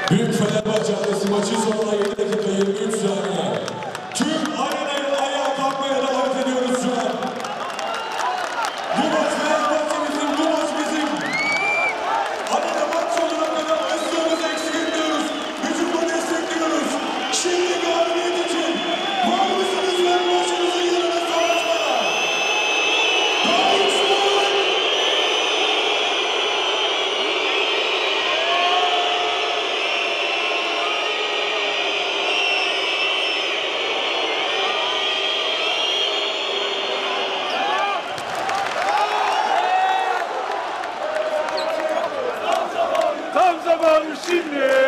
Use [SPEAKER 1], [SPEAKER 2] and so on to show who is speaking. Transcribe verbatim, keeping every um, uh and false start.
[SPEAKER 1] Büyük Fenerbahçe adresi maçı sonuna yedi dakika yirmi üç saniye. Tüm arenayı ayağa kalkmaya davet ediyoruz şu an. Bu maç Fenerbahçe'mizin, bu maç bizim. Arena maç sonuna kadar ısrarımızı eksik etmiyoruz. Hücumla destekliyoruz. Şimdi galibiyet için var mısınız ve maçınızın yanına savaşmaya? Daha güçlü olun!
[SPEAKER 2] Tam zamanı şimdi.